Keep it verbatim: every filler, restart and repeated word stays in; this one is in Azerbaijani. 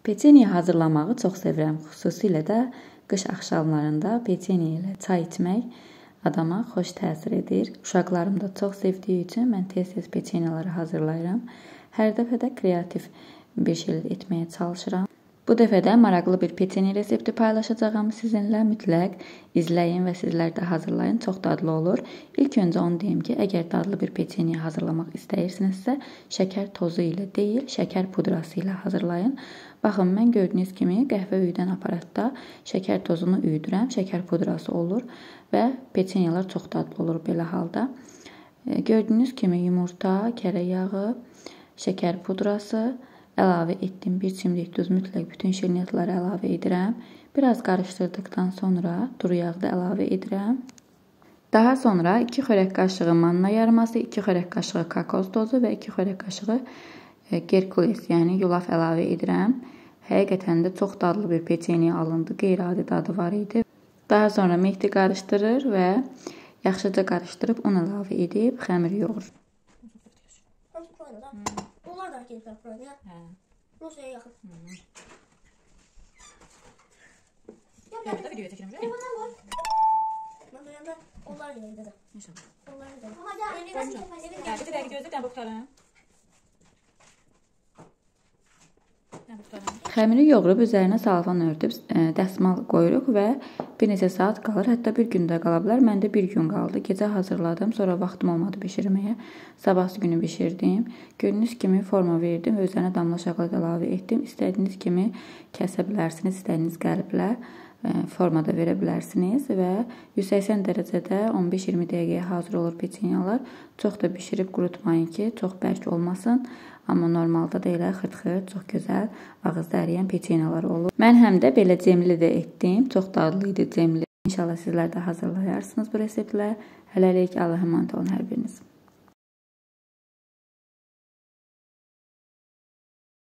Peçeniye hazırlamağı çox sevirəm. Xüsusilə də qış axşamlarında peçeniye ilə çay içmək adama xoş təsir edir. Uşaqlarım da çox sevdiyi üçün mən tez-tez peçeniyaları hazırlayıram. Hər dəfə də kreativ bir şeylər etməyə çalışıram. Bu dəfə də maraqlı bir peçeniye resepti paylaşacağım sizinlə. Mütləq izləyin və sizlər də hazırlayın. Çox dadlı olur. İlk öncə onu deyim ki, əgər dadlı bir peçeniye hazırlamaq istəyirsinizsə, şəkər tozu ilə deyil, şəkər pudrası ilə hazırlayın. Baxın, mən gördüyünüz kimi qəhvə üyüdən aparatda şəkər tozunu üyüdürəm. Şəkər pudrası olur və peçeniyalar çox dadlı olur belə halda. Gördüyünüz kimi yumurta, kərə yağı, şəkər pudrası əlavə etdim. Bir çimdik duz, mütləq bütün şirniyyatları əlavə edirəm. Biraz qarışdırdıqdan sonra duru yağı da əlavə edirəm. Daha sonra iki xörək qaşığı manna yarması, iki xörək qaşığı kakao tozu və iki xörək qaşığı Gerkules, yəni yulaf əlavə edirəm. Həqiqətən də çox dadlı bir peçeniye alındı. Qeyri-adi dadı var idi. Daha sonra mehdi qarışdırır və yaxşıca qarışdırıb un əlavə edib xəmir yoğurur. Onlar da gelip Ukrayna'ya. Rusya'ya yakın. Ya da videoya çekelim. Ben de yanında onlar yine gideceğim. İnşallah. Onlar gidelim. Ama ya evine nasıl yapayım? Ya bir de gözlük de bu tutarım. Xəmiri yoğurub üzərinə salfan örtüb dəsmal qoyuruq və bir neçə saat qalır. Hətta bir gün də qala bilər. Məndə bir gün qaldı. Gecə hazırladım. Sonra vaxtım olmadı bişirməyə. Sabahsı günü bişirdim. Gördüyünüz kimi forma verdim və üzərinə damla şokolad əlavə etdim. İstədiyiniz kimi kəsə bilərsiniz. İstədiyiniz qəlblə formada verə bilərsiniz və yüz səksən dərəcədə on beş iyirmi dəqiqəyə hazır olur peçeniyalar. Çox da bişirib qurutmayın ki, çox bərk olmasın. Amma normalda da elə xırt-xırt, çox gözəl ağızda əriyən peçeniyalar olur. Mən həm də belə cemli də etdim. Çox dadlı idi cemli. İnşallah sizlər də hazırlayarsınız bu reseptlə. Hələlik Allah'a emanet olun hər biriniz.